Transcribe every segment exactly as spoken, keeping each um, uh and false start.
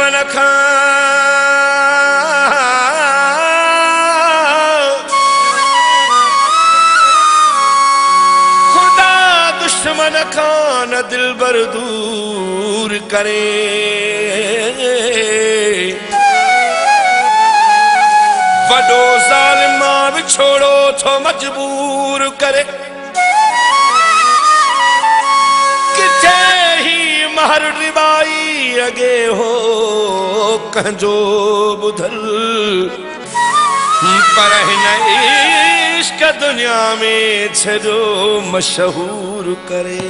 दुश्मन खां खुदा दुश्मन खां न दिल बर दूर करे वडो ज़ालिमा भी छोड़ो थो मजबूर करे किथे ही महर रिबाई अगे हो कंजो बुधल पर हिन इश्क दुनिया में छो मशहूर करे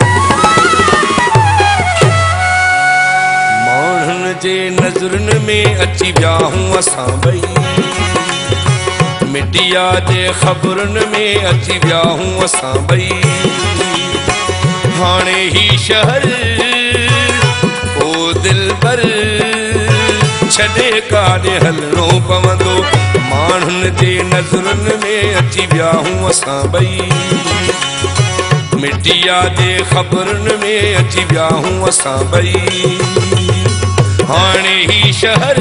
माण्हुन जे नज़रुन में अची विया हूं असां ॿई मिटिया जे ख़बरुन में अची विया हूं असां ॿई हाणे ही शहर ओ दिलबर छॾे काॾे हलणो पवंदो माण्हुनि जे नज़रुन में अची विया हूं असां ॿई मिटिया जे ख़बरुन में अची विया हूं असां ॿई हाणे ही शहर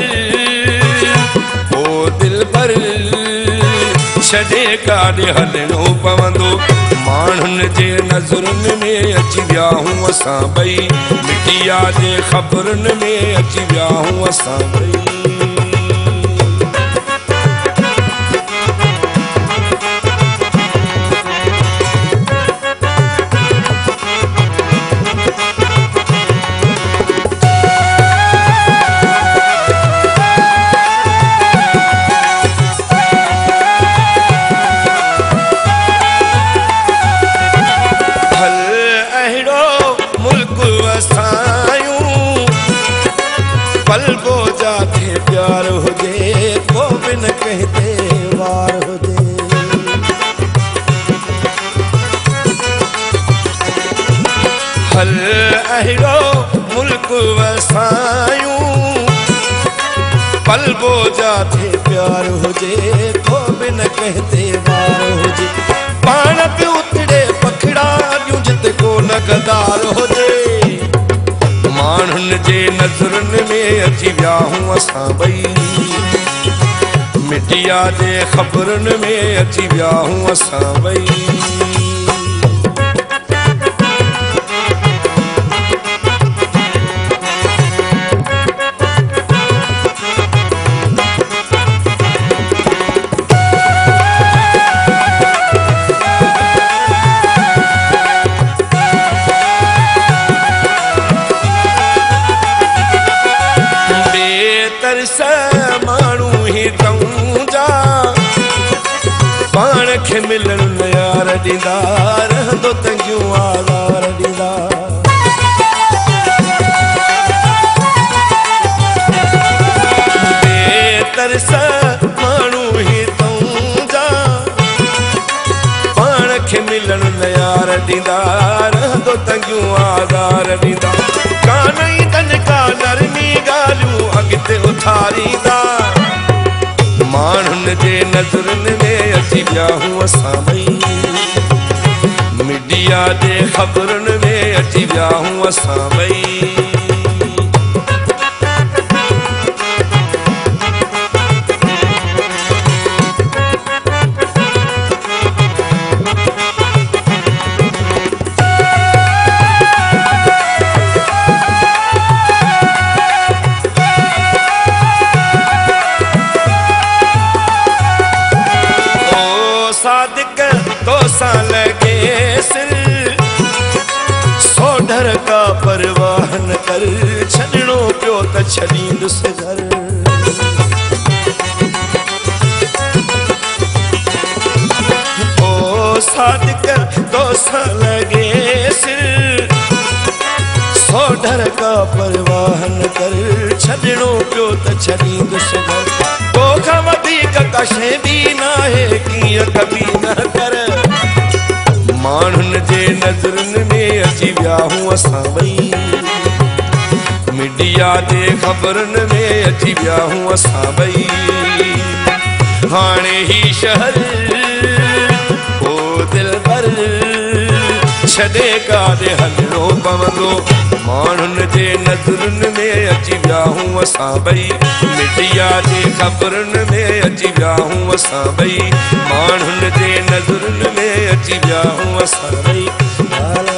ओ दिलबर छॾे काॾे हलणो पवंदो माण्हुनि जे नज़रुन में अची विया हूं असां ॿई मिटिया जे ख़बरुन में अची विया हूं असां ॿई प्यार हुजे को भी न कहते वार हुजे हल अहिड़ो मुल्क वसायूं पल बोजा थे प्यार हुजे को भी न कहते वार हुजे पाण पे उतड़े पखड़ा ॾियूं जिते को न गदार हुजे माण्हुनि जे नज़रुन में अची विया हूं असां ॿई मिटिया जे ख़बरुन में अची विया हूं असां ॿई माण्हू ही तऊं जा पाण खे मिलण यार ॾींदा रहंदो तंगियूं आज़ार ॾींदा बेतरस माण्हू ही तऊं जा पाण खे मिलण यार ॾींदा रहंदो तंगियूं आज़ार ॾींदा कान ई तन का नरमी ॻाल्हियूं अॻिते उथारींदा माण्हुनि जे नज़रुन में अची विया हूं असां ॿई मीडिया जे ख़बरुन में अची विया हूं असां ॿई लगे सिर सोढर का परवाह न कर छॾणो पियो त छॾींदुसि घर ओ सादिक तोसां लगे सिर सोढर का परवाह न कर छॾणो पियो त छॾींदुसि घर तोखां वधीक का शइ बि नाहे कीअं कबी न कर माण्हुनि जे नज़रुन में अची विया हूं असां ॿई मीडिया जे ख़बरुन में अची विया हूं असां ॿई हाणे ही शहर ओ दिलबर छॾे काॾे हलणो पवंदो माण्हुन जे नज़रुन में अची विया हूं असां ॿई मीडिया जे ख़बरुन में अची विया हूं असां ॿई माण्हुन जे नज़रुन में अची विया हूं असां ॿई